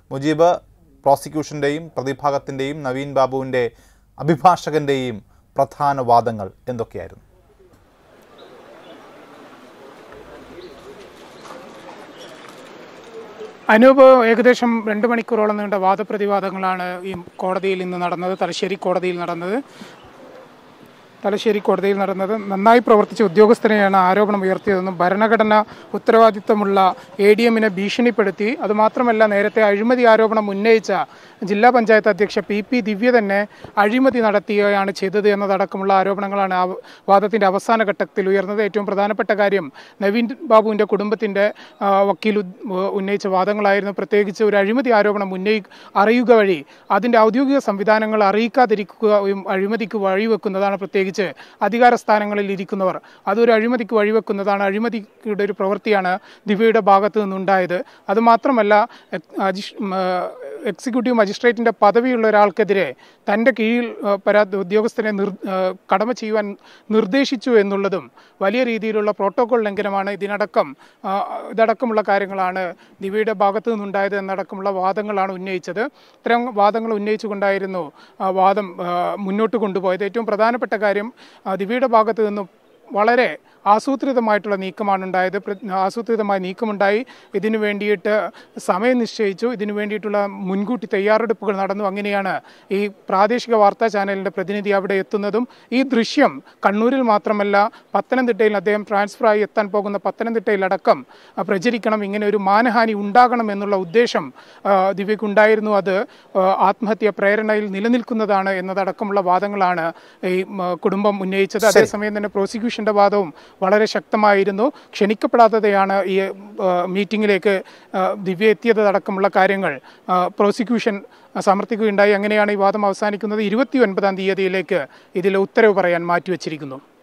മുജീബ്, പ്രോസിക്യൂഷൻ്റെയും പ്രതിഭാഗത്തിൻ്റെയും നവീൻ ബാബുവിൻ്റെ അഭിഭാഷകൻ്റെയും പ്രധാന വാദങ്ങൾ എന്തൊക്കെയായിരുന്നു? അനൂപ്, ഏകദേശം 2 മണിക്കൂറോളം നീണ്ട വാദപ്രതിവാദങ്ങളാണ് ഈ കോടതിയിൽ ഇന്ന് നടന്നത്. തലശ്ശേരി കോടതിയിൽ നടന്നത്. നന്നായി പ്രവർത്തിച്ച ഉദ്യോഗസ്ഥനെയാണ് ആരോപണം ഉയർത്തിയതെന്നും ഭരണഘടന ഉത്തരവാദിത്തമുള്ള ADM-നെ ഭീഷണിപ്പെടുത്തി, അതുമാത്രമല്ല നേരത്തെ അഴിമതി ആരോപണം ഉന്നയിച്ച ജില്ലാ പഞ്ചായത്ത് അധ്യക്ഷ PP ദിവ്യ തന്നെ അഴിമതി നടത്തുകയാണ് ചെയ്തത് എന്നതടക്കമുള്ള ആരോപണങ്ങളാണ് ആ വാദത്തിൻ്റെ അവസാന ഘട്ടത്തിൽ ഉയർന്നത്. ഏറ്റവും പ്രധാനപ്പെട്ട കാര്യം നവീൻ ബാബുവിൻ്റെ കുടുംബത്തിൻ്റെ വക്കീൽ ഉന്നയിച്ച വാദങ്ങളായിരുന്നു. പ്രത്യേകിച്ച് ഒരു അഴിമതി ആരോപണം അറിയുക വഴി അതിൻ്റെ ഔദ്യോഗിക സംവിധാനങ്ങൾ അറിയിക്കാതിരിക്കുകയും അഴിമതിക്ക് വഴിവെക്കുന്നതാണ്. പ്രത്യേകിച്ച് അധികാര സ്ഥാനങ്ങളിൽ ഇരിക്കുന്നവർ അതൊരു അഴിമതിക്ക് വഴിവെക്കുന്നതാണ്. അഴിമതിയുടെ ഒരു പ്രവൃത്തിയാണ് ദിവ്യയുടെ ഭാഗത്തു നിന്നുണ്ടായത്. അതുമാത്രമല്ല, എക്സിക്യൂട്ടീവ് മജിസ്ട്രേറ്റിൻ്റെ പദവിയുള്ള ഒരാൾക്കെതിരെ തൻ്റെ കീഴിൽ ഉദ്യോഗസ്ഥനെ കടമ ചെയ്യുവാൻ നിർദ്ദേശിച്ചു എന്നുള്ളതും വലിയ രീതിയിലുള്ള പ്രോട്ടോകോൾ ലംഘനമാണ്. ഇതടക്കമുള്ള കാര്യങ്ങളാണ് ദിവ്യയുടെ ഭാഗത്തു നിന്നുണ്ടായത് എന്നടക്കമുള്ള വാദങ്ങളാണ് ഉന്നയിച്ചത്. ഇത്തരം വാദങ്ങൾ ഉന്നയിച്ചുകൊണ്ടായിരുന്നു വാദം മുന്നോട്ട് കൊണ്ടുപോയത്. ഏറ്റവും പ്രധാനപ്പെട്ട കാര്യം, ദിവ്യയുടെ ഭാഗത്തു നിന്നും വളരെ ആസൂത്രിതമായിട്ടുള്ള നീക്കമാണ് ഉണ്ടായത്. ആസൂത്രിതമായ നീക്കമുണ്ടായി. ഇതിനു വേണ്ടിയിട്ട് സമയം നിശ്ചയിച്ചു. ഇതിനു വേണ്ടിയിട്ടുള്ള മുൻകൂട്ടി തയ്യാറെടുപ്പുകൾ നടന്നു. അങ്ങനെയാണ് ഈ പ്രാദേശിക വാർത്താ ചാനലിൻ്റെ പ്രതിനിധി അവിടെ എത്തുന്നതും ഈ ദൃശ്യം കണ്ണൂരിൽ മാത്രമല്ല പത്തനംതിട്ടയിൽ അദ്ദേഹം ട്രാൻസ്ഫറായി എത്താൻ പോകുന്ന പത്തനംതിട്ടയിലടക്കം പ്രചരിക്കണം, ഇങ്ങനെ ഒരു മാനഹാനി ഉണ്ടാകണം എന്നുള്ള ഉദ്ദേശം ദിവ്യക്കുണ്ടായിരുന്നു. അത് ആത്മഹത്യാ പ്രേരണയിൽ നിലനിൽക്കുന്നതാണ് എന്നതടക്കമുള്ള വാദങ്ങളാണ് ഈ കുടുംബം ഉന്നയിച്ചത്. അതേസമയം തന്നെ പ്രോസിക്യൂഷൻ്റെ വാദവും വളരെ ശക്തമായിരുന്നു. ക്ഷണിക്കപ്പെടാത്തതാണ് ഈ മീറ്റിങ്ങിലേക്ക് ദിവ്യ എത്തിയതടക്കമുള്ള കാര്യങ്ങൾ പ്രോസിക്യൂഷൻ സമർത്ഥിക്കുകയുണ്ടായി. അങ്ങനെയാണ് ഈ വാദം അവസാനിക്കുന്നത്. 29-ാം തീയതിയിലേക്ക് ഇതിൽ ഉത്തരവ് പറയാൻ മാറ്റിവെച്ചിരിക്കുന്നു.